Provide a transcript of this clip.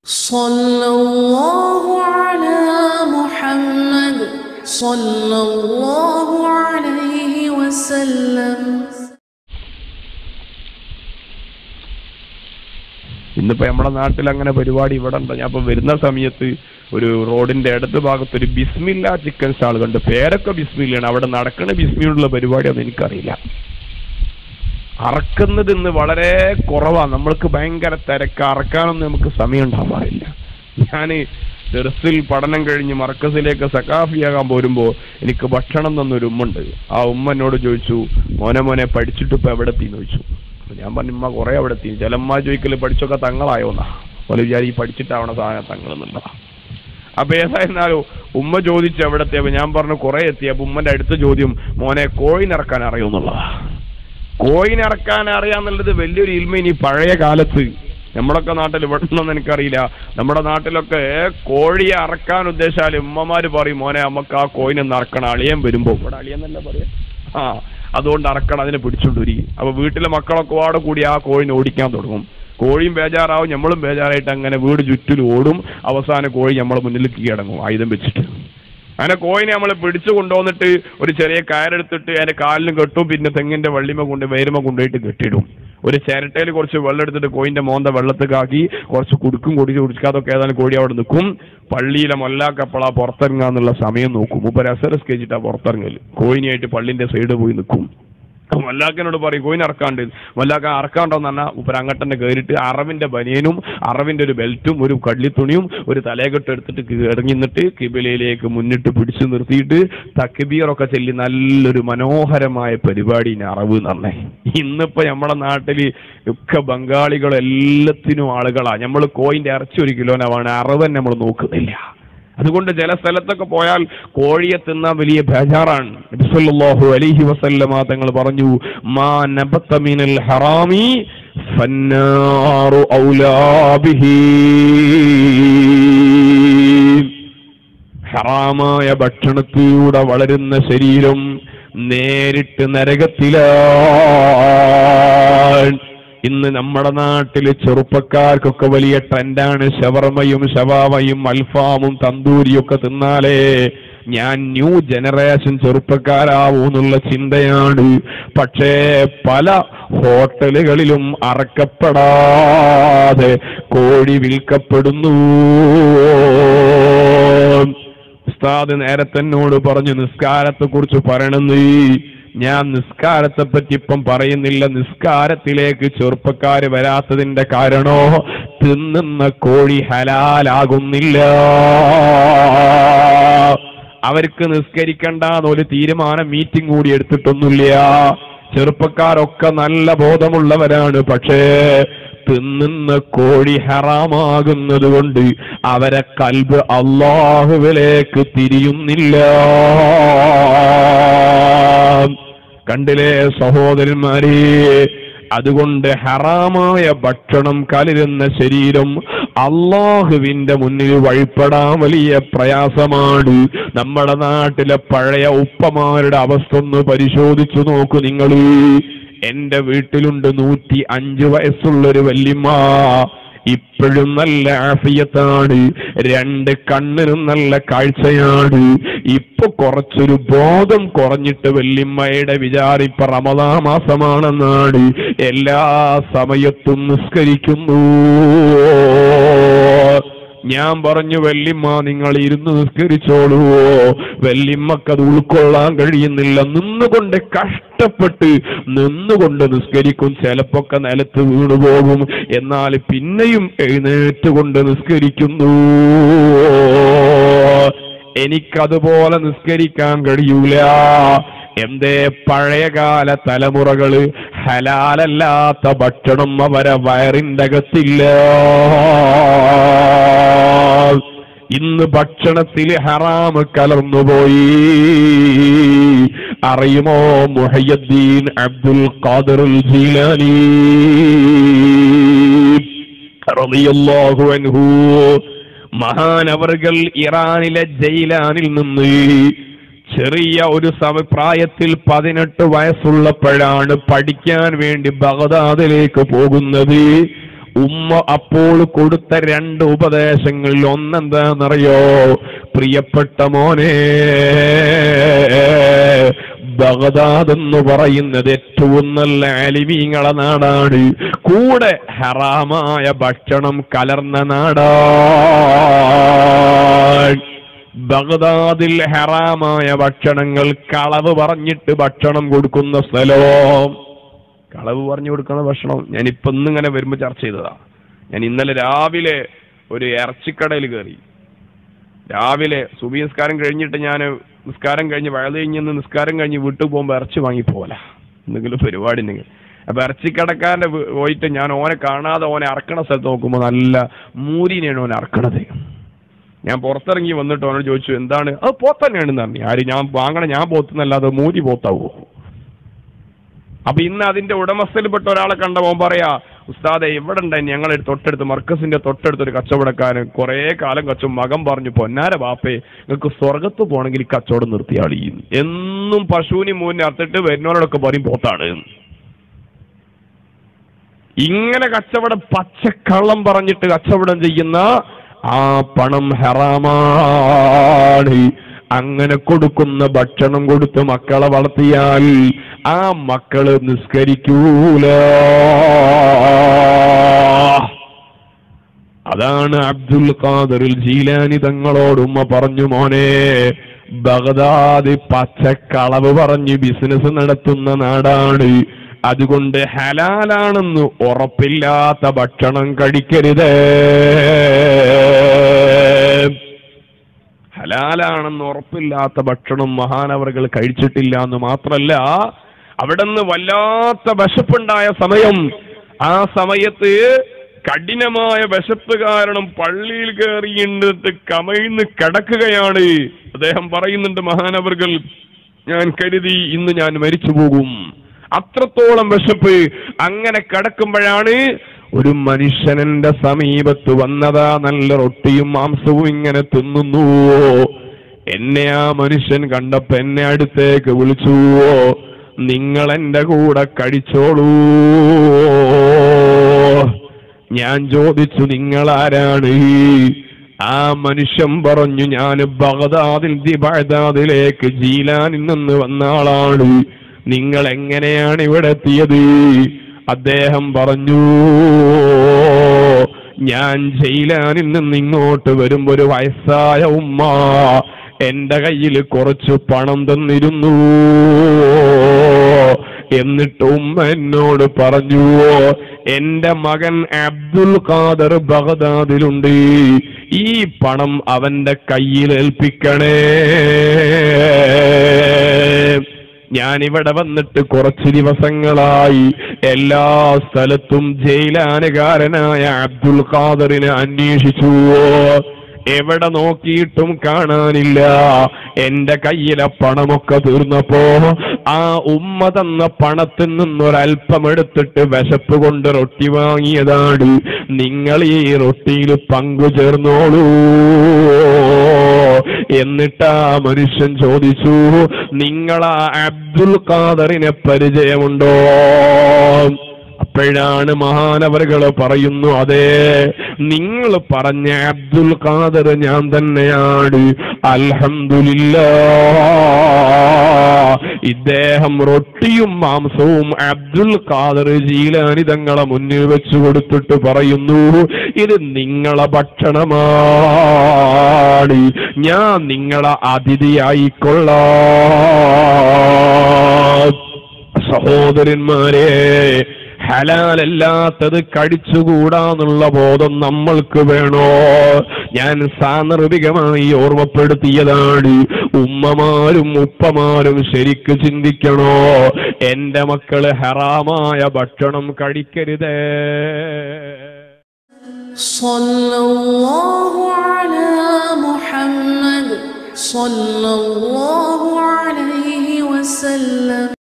സല്ലല്ലാഹു അലാ മുഹമ്മദ് സല്ലല്ലാഹു അലൈഹി വസല്ലം. ഇന്നിപ്പോ നമ്മുടെ നാട്ടിൽ അങ്ങനെ പരിപാടി ഇവിടെ ഉണ്ട്. ഞാൻ ഇപ്പൊ വരുന്ന സമയത്ത് ഒരു റോഡിന്റെ ഇടത് ഭാഗത്ത് ഒരു ബിസ്മില്ല ചിക്കൻ സ്റ്റാൾ കണ്ട്. പേരൊക്കെ ബിസ്മില്ലാണ്, അവിടെ നടക്കുന്ന ബിസ്മിയുള്ള പരിപാടിയൊന്നും എനിക്കറിയില്ല. അറക്കുന്നത് ഇന്ന് വളരെ കുറവാണ്. നമ്മൾക്ക് ഭയങ്കര തിരക്ക്, അറക്കാനൊന്നും നമുക്ക് സമയം ഉണ്ടാവാറില്ല. ഞാൻ ദർസിൽ പഠനം കഴിഞ്ഞ് മർക്കസിലേക്ക് സക്കാഫിയാകാൻ പോരുമ്പോൾ എനിക്ക് ഭക്ഷണം തന്നൊരു ഉമ്മുണ്ട്. ആ ഉമ്മ എന്നോട് ചോദിച്ചു, മോനെ പഠിച്ചിട്ട് ഇപ്പൊ എവിടെ എത്തിന്ന് ചോദിച്ചു. ഞാൻ പറഞ്ഞു, ഉമ്മ കുറെ അവിടെ എത്തി. ചിലമ്മ ചോദിക്കല് പഠിച്ചൊക്കെ തങ്ങളായോന്നാ, പോലെ വിചാരി പഠിച്ചിട്ടാവണ സാധനം തങ്ങളെന്നുള്ളതാ. അപ്പൊ ഏതായിരുന്നാലും ഉമ്മ ചോദിച്ചു എവിടെ എത്തിയപ്പോ ഞാൻ പറഞ്ഞു കുറെ എത്തി. അപ്പൊ ഉമ്മന്റെ അടുത്ത ചോദ്യം, മോനെ കോഴിനിറക്കാൻ അറിയുമെന്നുള്ളതാ. കോഴിനിറക്കാൻ അറിയാന്നുള്ളത് വലിയൊരു ഇൽമ. ഇനി പഴയ കാലത്ത് നമ്മളൊക്കെ നാട്ടിൽ ഇവിടെന്നൊന്നും എനിക്കറിയില്ല. നമ്മുടെ നാട്ടിലൊക്കെ കോഴിയെ അറക്കാൻ ഉദ്ദേശിച്ചാൽ ഉമ്മമാര് പറയും, മോനെ നമുക്ക് ആ കോഴിനെ നറക്കണം, അളിയൻ വരുമ്പോ. ഇവിടെ അളിയെന്നല്ല പറയാ, അതുകൊണ്ട് അറക്കണം, അതിനെ പിടിച്ചോണ്ടൊരി. അപ്പൊ വീട്ടിലെ മക്കളൊക്കെ പാടെ കൂടി ആ കോഴിനെ ഓടിക്കാൻ തുടങ്ങും. കോഴിയും ബേജാറാവും, നമ്മളും ബേജാറായിട്ട് അങ്ങനെ വീട് ചുറ്റിലും ഓടും. അവസാനം കോഴി നമ്മളെ മുന്നിലേക്ക് കിടങ്ങും ആയുധം വെച്ചിട്ട്. അങ്ങനെ കോഴിനെ നമ്മൾ പിടിച്ചു കൊണ്ടുവന്നിട്ട് ഒരു ചെറിയ കയറെടുത്തിട്ട് അതിന്റെ കാലിലും കെട്ടും. പിന്നെ തെങ്ങിന്റെ വള്ളിമ കൊണ്ട് വേരുമ കൊണ്ടുപോയിട്ട് കെട്ടിടും. ഒരു ചിരട്ടയിൽ കുറച്ച് വെള്ളം എടുത്തിട്ട് കോഴിന്റെ മോന്ത വെള്ളത്തിലാക്കി കുറച്ച് കുടിക്കാതൊക്കെ ഏതായാലും കോഴി അവിടെ നിൽക്കും. പള്ളിയിലെ മൊല്ലാക്കപ്പള പുറത്തിറങ്ങാന്നുള്ള സമയം നോക്കും. ഇപ്പൊ രസരസ് കഴിച്ചിട്ടാ പുറത്തിറങ്ങല്. കോഴിനായിട്ട് പള്ളിന്റെ സൈഡ് പോയി നിൽക്കും. മല്ലാക്കനോട് പറയും കോയിൻ ഇറക്കാണ്ട്. മല്ലാക്ക ഇറക്കാണ്ടോന്ന് പറഞ്ഞാൽ ഉപ്പര അങ്ങോട്ടെ കയറിയിട്ട് അറവിന്റെ ബനിയനും അറവിന്റെ ഒരു ബെൽറ്റും ഒരു കള്ളിത്തുണിയും ഒരു തലയെക്കെട്ട് എടുത്തിട്ട് ഇറങ്ങി നിന്നിട്ട് കിബിലയിലേക്ക് മുന്നിട്ട് പിടിച്ചു നിർത്തിയിട്ട് തക്ബീറൊക്കെ ചൊല്ലി നല്ലൊരു മനോഹരമായ പരിപാടി അറവ് തന്നെ. ഇന്നിപ്പോ നമ്മുടെ നാട്ടില് ഒക്കെ ബംഗാളികൾ എല്ലാത്തിനും ആളുകളാ. നമ്മൾ കോയിന്റെ ഇറച്ചി 1 കിലോനാണ്, അറവൻ നമ്മൾ നോക്കുന്നില്ല. അതുകൊണ്ട് ചില സ്ഥലത്തൊക്കെ പോയാൽ കോഴിയെ തിന്നാൻ വലിയ ബേജാറാണ്. നബി സല്ലല്ലാഹു അലൈഹി വസല്ലമ തങ്ങൾ പറഞ്ഞു, മാ നബത മിനൽ ഹറാമി ഫന്നാറു ഔലാ ബിഹി. ഹറാമായ ഭക്ഷണത്തിലൂടെ വളരുന്ന ശരീരം നേരിട്ട് നരകത്തിലാണ്. ഇന്ന് നമ്മുടെ നാട്ടില് ചെറുപ്പക്കാർക്കൊക്കെ വലിയ ട്രെൻഡാണ് ഷവർമയും ഷവാവയും അൽഫാമും തന്തൂരിയൊക്കെ തിന്നാലേ ഞാൻ ന്യൂ ജനറേഷൻ ചെറുപ്പക്കാരാവൂന്നുള്ള ചിന്തയാണ്. പക്ഷേ പല ഹോട്ടലുകളിലും അറക്കപ്പെടാതെ കോഴി വിൽക്കപ്പെടുന്നു. ഉസ്താദ് നേരത്തെ എന്നോട് പറഞ്ഞു നിസ്കാരത്തെ കുറിച്ച് പറയണമെന്ന്. ഞാൻ നിസ്കാരത്തെ പറ്റി ഇപ്പം പറയുന്നില്ല. നിസ്കാരത്തിലേക്ക് ചെറുപ്പക്കാര് വരാത്തതിന്റെ കാരണോ തിന്നുന്ന കോഴി ഹലാലാകുന്നില്ല. അവർക്ക് നിസ്കരിക്കണ്ടെന്നൊരു തീരുമാനം മീറ്റിംഗ് കൂടി എടുത്തിട്ടൊന്നുമില്ല. ചെറുപ്പക്കാരൊക്കെ നല്ല ബോധമുള്ളവരാണ്. പക്ഷേ തിന്നുന്ന കോഴി ഹറാമാകുന്നത് കൊണ്ട് അവരെ കൽബ് അല്ലാഹുവിലേക്ക് തിരിയുന്നില്ല. കണ്ടില്ലേ സഹോദരന്മാരെ? അതുകൊണ്ട് ഹറാമായ ഭക്ഷണം കലരുന്ന ശരീരം അല്ലാഹുവിന്റെ മുന്നിൽ വഴിപ്പെടാൻ വലിയ പ്രയാസമാണ്. നമ്മുടെ നാട്ടിലെ പഴയ ഉപ്പമാരുടെ അവസ്ഥ ഒന്ന് പരിശോധിച്ചു നോക്കൂ നിങ്ങൾ. എന്റെ വീട്ടിലുണ്ട് 105 വയസ്സുള്ളൊരു വല്യമ്മ. ഇപ്പോഴും നല്ല ആഫിയത്താണ്, 2 കണ്ണിനും നല്ല കാഴ്ചയാണ്. ഇപ്പൊ കുറച്ചൊരു ബോധം കുറഞ്ഞിട്ട് വല്യമ്മയുടെ വിചാരിപ്പ റമദാൻ മാസമാണെന്നാണ്. എല്ലാ സമയത്തും നിസ്കരിക്കുന്നു. ഞാൻ പറഞ്ഞു, വല്യമ്മ നിങ്ങൾ ഇരുന്ന് നിസ്കരിച്ചോളുവോ? വല്യമ്മക്കത് ഉൾക്കൊള്ളാൻ കഴിയുന്നില്ല. നിന്നുകൊണ്ട് കഷ്ടപ്പെട്ട് നിന്നുകൊണ്ട് നിസ്കരിക്കും. ചിലപ്പൊക്കെ നിലത്ത് വീണുപോകും, എന്നാൽ പിന്നെയും എഴുന്നേറ്റുകൊണ്ട് നിസ്കരിക്കുന്നു. എനിക്കതുപോലെ നിസ്കരിക്കാൻ കഴിയൂല. എന്തേ? പഴയകാല തലമുറകള് ഹലാലല്ലാത്ത ഭക്ഷണം അവരെ വയറിന്റെ അകത്തില്ല. ഇന്ന് ഭക്ഷണത്തിൽ ഹറാമ് കലർന്നുപോയി. അറിയുമോ മുഹയ്യദ്ദീൻ അബ്ദുൽ ഖാദിർ ജീലാനി റളിയല്ലാഹു അൻഹു മഹാനവർകൾ ഇറാനിലെ ജയിലാനിൽ നിന്ന് ചെറിയ ഒരു സമപ്രായത്തിൽ 18 വയസ്സുള്ളപ്പോഴാണ് പഠിക്കാൻ വേണ്ടി ബഗ്ദാദിലേക്ക് പോകുന്നത്. ഉമ്മ അപ്പോൾ കൊടുത്ത 2 ഉപദേശങ്ങളിൽ ഒന്നെന്താണെന്നറിയോ? പ്രിയപ്പെട്ട മോനെ, ബഗ്ദാദ് എന്ന് പറയുന്നത് ഏറ്റവും നല്ല ആലിമീങ്ങളെ നാടാണ്, കൂടെ ഹറാമായ ഭക്ഷണം കലർന്ന നാടാണ്. ബഗ്ദാദിൽ ഹറാമായ ഭക്ഷണങ്ങൾ, കളവ് പറഞ്ഞിട്ട് ഭക്ഷണം കൊടുക്കുന്ന സ്ഥലം, കളവ് പറഞ്ഞു കൊടുക്കുന്ന ഭക്ഷണം. ഞാനിപ്പോ ഇന്നിങ്ങനെ വരുമ്പോ ചർച്ച ചെയ്തതാ. ഞാൻ ഇന്നലെ രാവിലെ ഒരു ഇറച്ചിക്കടയിൽ കയറി. രാവിലെ സുബഹി നിസ്കാരം കഴിഞ്ഞിട്ട് ഞാൻ നിസ്കാരം കഴിഞ്ഞ് വയത് കഴിഞ്ഞ് നിസ്കാരം കഴിഞ്ഞ് വീട്ടിൽ പോകുമ്പോൾ ഇറച്ചി വാങ്ങി പോകല, എന്തെങ്കിലും പരിപാടി ഉണ്ടെങ്കിൽ. അപ്പൊ ഇറച്ചിക്കടക്കാരൻ്റെ പോയിട്ട് ഞാൻ ഓനെ കാണാതെ ഓനെ അറക്കണ സ്ഥലത്ത് നോക്കുമ്പോൾ നല്ല മൂരിനെയാണ് ഓനെ അറക്കണത്. ഞാൻ പുറത്തിറങ്ങി വന്നിട്ട് ഓനോട് ചോദിച്ചു, എന്താണ്? അത് പോത്ത് തന്നെയാണെന്ന് പറഞ്ഞു. ആര്? ഞാൻ ഞാൻ പോത്തുന്നല്ലാതെ മൂരി പോത്താവോ? അപ്പൊ ഇന്ന് അതിന്റെ ഉടമസ്ഥയിൽപ്പെട്ട ഒരാളെ കണ്ട പോകാൻ പറയാ, ഉസ്താദെ ഇവിടെ ഉണ്ടായി ഞങ്ങളെ തൊട്ടടുത്ത് മർക്കസിന്റെ തൊട്ടടുത്തൊരു കച്ചവടക്കാരൻ കുറെ കാലം മകൻ പറഞ്ഞു, പൊന്നാര ബാപ്പേ നിങ്ങൾക്ക് സ്വർഗത്ത് പോകണമെങ്കിൽ ഈ കച്ചവടം നിർത്തിയാളി. എന്നും പശുവിന് മൂന്നെ അർത്തിട്ട് വരുന്നവരോടൊക്കെ പറയും പോത്താണ്. ഇങ്ങനെ കച്ചവടം പച്ചക്കള്ളം പറഞ്ഞിട്ട് കച്ചവടം ചെയ്യുന്ന ആ പണം ഹറാമാണ്. അങ്ങനെ കൊടുക്കുന്ന ഭക്ഷണം കൊടുത്ത് മക്കളെ വളർത്തിയാൽ ആ മക്കള് നിസ്കരിക്കൂല. അതാണ് അബ്ദുൽ ഖാദിർ ജീലാനി തങ്ങളോട് ഉമ്മ പറഞ്ഞു, മോനെ ബഗ്ദാദ് പച്ചക്കളവ് പറഞ്ഞ് ബിസിനസ് നടത്തുന്ന നാടാണ്, അതുകൊണ്ട് ഹലാലാണെന്ന് ഉറപ്പില്ലാത്ത ഭക്ഷണം കഴിക്കരുത്. ഹലാലാണെന്ന് ഉറപ്പില്ലാത്ത ഭക്ഷണം മഹാനവറുകൾ കഴിച്ചിട്ടില്ല എന്ന് മാത്രല്ല, അവിടെ നിന്ന് വല്ലാത്ത വിശപ്പുണ്ടായ സമയം, ആ സമയത്ത് കഠിനമായ വിശപ്പ് കാരണം പള്ളിയിൽ കയറിയിട്ട് കമഴ്ന്ന് കിടക്കുകയാണ്. അദ്ദേഹം പറയുന്നുണ്ട്, മഹാനവറുകൾ ഞാൻ കരുതി ഇന്ന് ഞാൻ മരിച്ചു പോകും, അത്രത്തോളം വിശപ്പ്. അങ്ങനെ കിടക്കുമ്പോഴാണ് ഒരു മനുഷ്യനെന്റെ സമീപത്ത് വന്നതാ, നല്ല റൊട്ടിയും മാംസവും ഇങ്ങനെ തിന്നുന്നു. എന്നെ ആ മനുഷ്യൻ കണ്ടപ്പോ എന്നെ അടുത്തേക്ക് വിളിച്ചു, നിങ്ങൾ എന്റെ കൂടെ കഴിച്ചോളൂ. ഞാൻ ചോദിച്ചു, നിങ്ങൾ ആരാണ്? ആ മനുഷ്യൻ പറഞ്ഞു, ഞാൻ ബഗ്ദാദിലേക്ക് ജീലാനിൽ നിന്ന് വന്ന ആളാണ്. നിങ്ങൾ എങ്ങനെയാണ് ഇവിടെ എത്തിയത്? അദ്ദേഹം പറഞ്ഞു, ഞാൻ ജീലാനിൽ നിന്ന് ഇങ്ങോട്ട് വരുമ്പോ ഒരു വയസ്സായ ഉമ്മ എന്റെ കയ്യിൽ കുറച്ച് പണം തന്നിരുന്നു. എന്നിട്ട് ഉമ്മ എന്നോട് പറഞ്ഞു, എന്റെ മകൻ അബ്ദുൽ ഖാദിർ ബഗ്ദാദിലുണ്ട്, ഈ പണം അവന്റെ കയ്യിൽ ഏൽപ്പിക്കണേ. ഞാനിവിടെ വന്നിട്ട് കുറച്ച് ദിവസങ്ങളായി എല്ലാ സ്ഥലത്തും ജയിലാനുകാരനായ അബ്ദുൽ ഖാദിറിനെ അന്വേഷിച്ചു, എവിടെ നോക്കിയിട്ടും കാണാനില്ല. എന്റെ കയ്യിലെ പണമൊക്കെ തീർന്നപ്പോ ആ ഉമ്മ തന്ന പണത്തിൽ നിന്നൊരൽപ്പം എടുത്തിട്ട് വിശപ്പ് കൊണ്ട് റൊട്ടി വാങ്ങിയതാണ്. നിങ്ങൾ ഈ റൊട്ടിയിൽ പങ്കു ചേർന്നോളൂ. എന്നിട്ട് ആ മനുഷ്യൻ ചോദിച്ചു, നിങ്ങളാ അബ്ദുൽ ഖാദിറിനെ പരിചയമുണ്ടോ? അപ്പോഴാണ് മഹാനവറുകൾ പറയുന്നു, അതെ, നിങ്ങൾ പറഞ്ഞ അബ്ദുൽ ഖാദിർ ഞാൻ തന്നെയാണ്. അൽഹംദുലില്ലാഹ്. ഇദ്ദേഹം റൊട്ടിയും മാംസവും അബ്ദുൽ ഖാദിർ ജീലാനി തങ്ങളെ മുന്നിൽ വെച്ചു കൊടുത്തിട്ട് പറയുന്നു, ഇത് നിങ്ങളെ ഭക്ഷണമാണ്, ഞാൻ നിങ്ങളെ അതിഥിയായിക്കൊള്ളാം. സഹോദരന്മാരെ, ഹലാലല്ലാത്തത് കഴിച്ചുകൂടാന്നുള്ള ബോധം നമ്മൾക്ക് വേണോ? ഞാൻ സാന്ദർഭികമായി ഓർമ്മപ്പെടുത്തിയതാണ്. ഉമ്മമാരും ഉപ്പമാരും ശരിക്ക് ചിന്തിക്കണോ, എന്റെ മക്കള് ഹറാമായ ഭക്ഷണം കഴിക്കരുതേ. സല്ലല്ലാഹു അലാ മുഹമ്മദ് സല്ലല്ലാഹു അലൈഹി വസല്ലം.